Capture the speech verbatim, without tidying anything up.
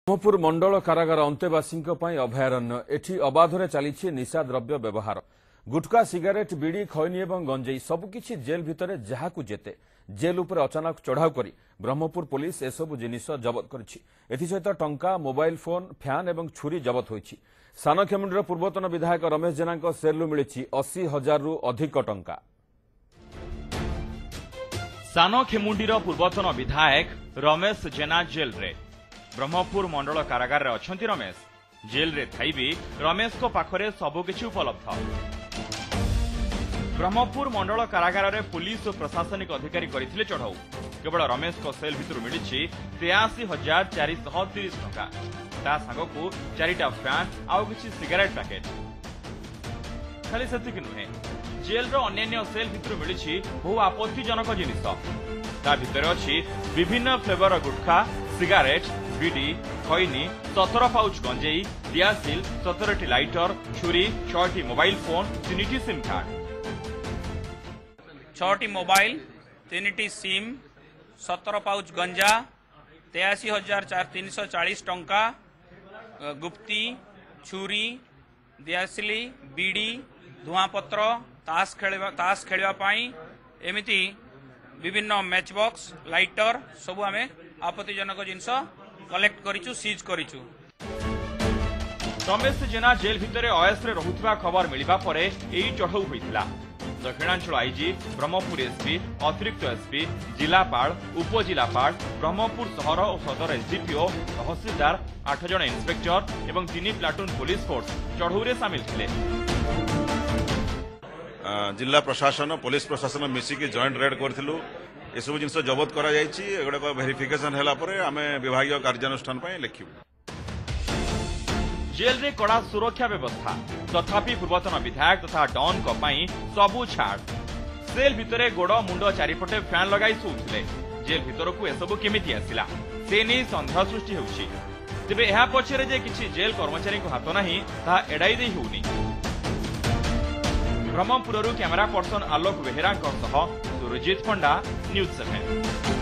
ब्रह्मपुर मंडल कारागार अंतेवासी अभयारण्य एठी अबाधरे चली निशा द्रव्य व्यवहार गुटखा सिगारेट बीड़ी खैनी और गंजेई सबकिछि जेल भितर जहाकू जेते जेल उपर अचानक चढ़ाऊ करी ब्रह्मपुर पुलिस एसबू जिनिस जबत करिछि एथिसहित टंका मोबाइल फोन फैन और छुरी जबत होइछि सानखेमुंडीर पूर्वतन विधायक रमेश जेना सेलू मिली अशी हजार रु अधिक टंका सानखेमुंडीर पूर्वतन विधायक रमेश जेना जेल रे ब्रह्मपुर मंडल कारागार रे अछंती रमेश जेल रे थाई भी रमेश को पाखरे सबकिछि उपलब्ध ब्रह्मपुर मंडल कारागार रे पुलिस और प्रशासनिक अधिकारी करथिले चढ़ाऊ केवल रमेश को सेल भितर मिली तेयासी हजार चार सौ तीस टंका ता सांगकू चारिटा फैन आउ किछि सिगारेट पैकेट खाली सेतिक नुहे जेल रो अन्य सेल भितर मिली बहु आपत्तिजनक जिनिस ता भितर अछि विभिन्न फ्लेवर गुटखा सिगारेट बीड़ी खैनी सतर पाउच गंजेई दियासिल सतरटी लाइटर छुरी छटी मोबाइल फोन तीन सिम कार्ड छटी मोबाइल तीन सिम सतर पाउच गंजा तेयासी हजार चार तीन सौ चालीस टंका गुप्ती छुरी दियासिली बीड़ी धुआपत्र ताश खेलवा ताश खेलवा पाई एमिति विभिन्न मैच बॉक्स लाइटर सबू आमे आपत्तिजनक जिनस कलेक्ट करिचु सीज करिचु रमेश जेना जेल भितर अयस रे रहुथबा खबर मिलिबा परे एई चढ़ाऊ होइथिला दक्षिणांचल आईजी ब्रह्मपुर एसपी अतिरिक्त एसपी जिलापाल उपजिलापाल ब्रह्मपुर शहर और सदर एसडीपीओ तहसीलदार आठ जन इन्स्पेक्टर एवं तीन प्लाटून पुलिस फोर्स चढ़ाऊ सामिल थे जिला प्रशासन पुलिस प्रशासन मिसिकी जॉइंट रेड करथिलु एसबू जिनस जबत करा जायछि एगुडा वेरिफिकेशन हैला परे आमे विभागीय कार्यानुष्ठान पय लेखिबु जेल रे कड़ा सुरक्षा व्यवस्था तथापि पूर्वतन विधायक तथा डॉन को पई सबु छाड़ सेल भितरे गोड़ मुंड चारिपटे फैन लगाई सुउथिले जेल भितर को एसबू केमिति आसिला से नै संदेह सृष्टि होउछि तेबे एहा पछरे जे किछि जेल कर्मचारी को हाथ नाही ता एडाई देई होउनी ब्रह्मपुररू camera person Alok Behera Surajit Panda news seven.